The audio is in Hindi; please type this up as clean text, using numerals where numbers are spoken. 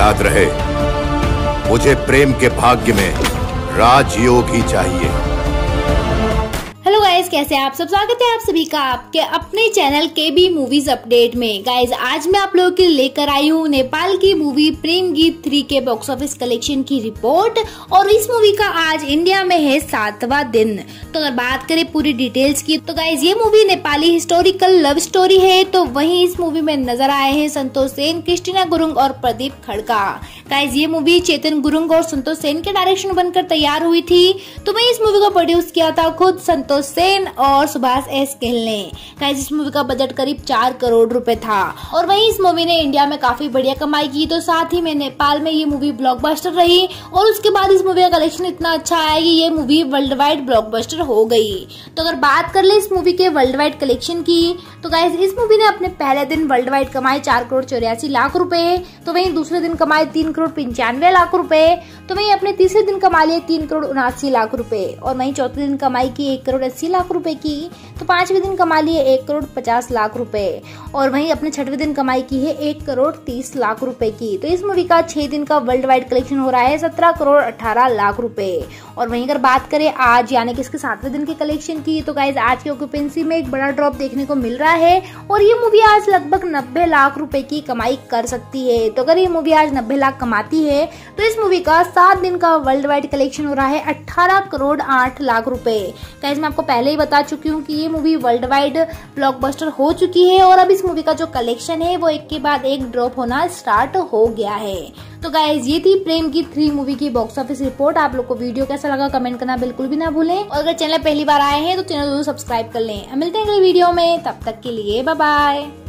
याद रहे, मुझे प्रेम के भाग्य में राजयोग ही चाहिए। हेलो गाइज, कैसे हैं आप सब? स्वागत है आप सभी का आपके अपने चैनल KB मूवीज अपडेट में। गाइज आज मैं आप लोगों के लिए लेकर आई हूँ नेपाल की मूवी प्रेम गीत 3 के बॉक्स ऑफिस कलेक्शन की रिपोर्ट। और इस मूवी का आज इंडिया में है 7वां दिन। तो अगर बात करें पूरी डिटेल्स की तो गाइज ये movie Nepali historical love story है। तो वहीं इस मूवी में नजर आए हैं संतोष सेन, क्रिस्टीना गुरुंग और प्रदीप खड़का। गाइज ये मूवी चेतन गुरुंग और संतोष सेन के डायरेक्शन बनकर तैयार हुई थी। तो वहीं इस मूवी को प्रोड्यूस किया था खुद संतोष सेन और सुभाष एस गिल ने। गाइस इस मूवी का बजट करीब 4 करोड़ रुपए था। और वहीं इस मूवी ने इंडिया में काफी बढ़िया कमाई की। तो साथ ही में नेपाल में ये मूवी ब्लॉकबस्टर रही और उसके बाद इस मूवी का कलेक्शन इतना अच्छा आया कि ये मूवी वर्ल्ड वाइड ब्लॉकबस्टर हो गई। तो अगर बात कर ले इस मूवी के वर्ल्ड वाइड कलेक्शन की तो गाइस इस मूवी ने अपने पहले दिन वर्ल्ड वाइड कमाए 4 करोड़ 84 लाख रुपए। तो वहीं दूसरे दिन कमाए 3 करोड़ 95 लाख रुपए। तो वहीं अपने तीसरे दिन कमा लिए 3 करोड़ 79 लाख रुपए। और वहीं चौथे दिन कमाई की 1 करोड़ 80 लाख रुपए की। तो 5वें दिन कमा लिए 1 करोड़ 50 लाख रुपए। और वहीं अपने 6वें दिन कमाई की है 1 करोड़ 30 लाख रुपए की। तो इस मूवी का 6 दिन का वर्ल्ड वाइड कलेक्शन हो रहा है 17 करोड़ 18 लाख रुपए। और वहीं अगर बात करें आज यानी कि इसके 7वें दिन के कलेक्शन की तो गाइज आज की ऑक्यूपेंसी में एक बड़ा ड्रॉप देखने को मिल रहा है। और ये मूवी आज लगभग 90 लाख रुपए की कमाई कर सकती है। तो अगर ये मूवी आज 90 लाख कमाती है तो इस मूवी का 7 दिन का वर्ल्ड वाइड कलेक्शन हो रहा है 18 करोड़ 8 लाख रुपए। गाइज मैं आपको पहले ही बता चुकी हूँ कि ये मूवी वर्ल्ड वाइड ब्लॉकबस्टर हो चुकी है और अब इस मूवी का जो कलेक्शन है वो एक के बाद एक ड्रॉप होना स्टार्ट हो गया है। तो गाइज ये थी प्रेम गीत 3 मूवी की बॉक्स ऑफिस रिपोर्ट। आप लोग को वीडियो कैसा लगा कमेंट करना बिल्कुल भी ना भूलें। और अगर चैनल पहली बार आए हैं तो चैनल जरूर सब्सक्राइब कर लें। मिलते हैं अगली वीडियो में, तब तक के लिए बाय बाय।